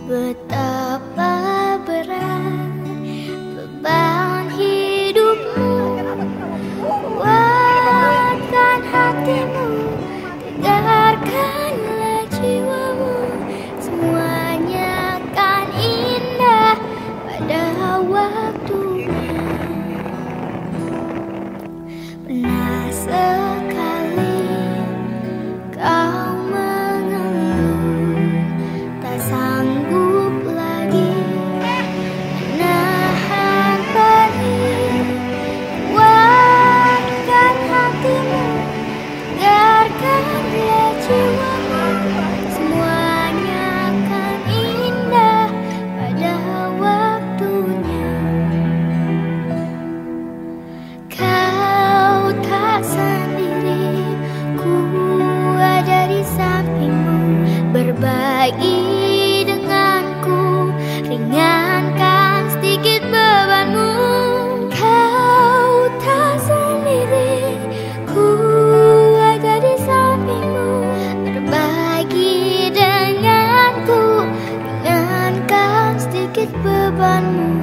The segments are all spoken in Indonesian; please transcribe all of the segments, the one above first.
Betapa berat beban hidupmu, kuatkan hatimu, tegarkanlah jiwamu. Semuanya kan indah pada waktunya. Pernah sekali kau mengeluh, tak sanggup lagi menahan perih. Kuatkan hatimu, tegarkanlah jiwamu. Semuanya akan indah pada waktunya. Kau tak sendiri, ku ada di sampingmu, berbagi denganku, ringankan sedikit bebanmu. Kau tak sendiri, ku ada di sampingmu, berbagi denganku, ringankan sedikit bebanmu.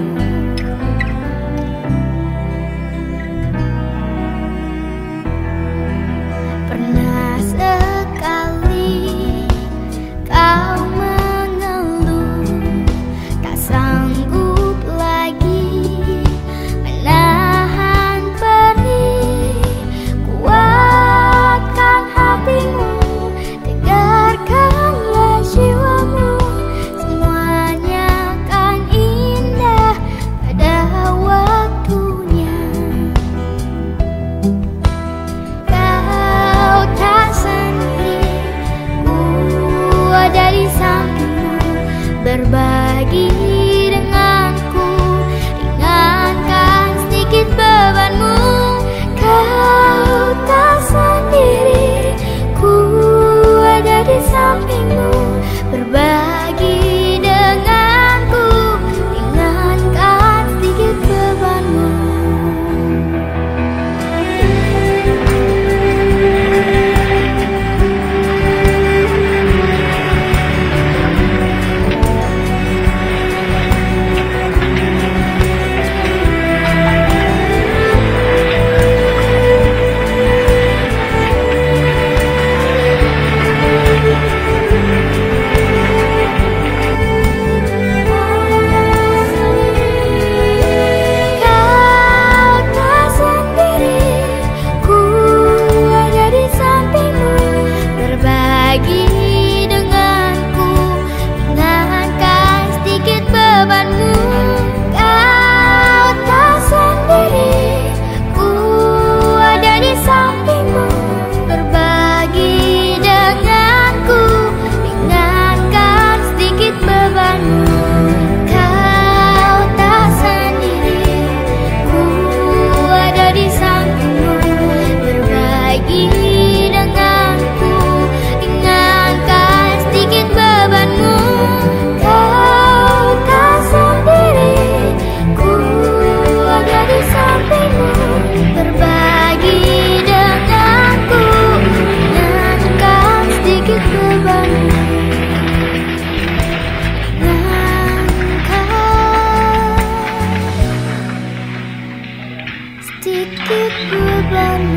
Pernah sekali kau mengeluh, tak sanggup lagi menahan perih. Kuatkan hatimu, tegarkanlah jiwamu. Semuanya akan indah pada waktunya. Kau tak sendiri, ku ada di sampingmu, berbagi denganku, ringankan sedikit bebanmu. Kau tak sendiri, ku ada di sampingmu, berbagi denganku, ringankan sedikit bebanmu. Sedikit beban.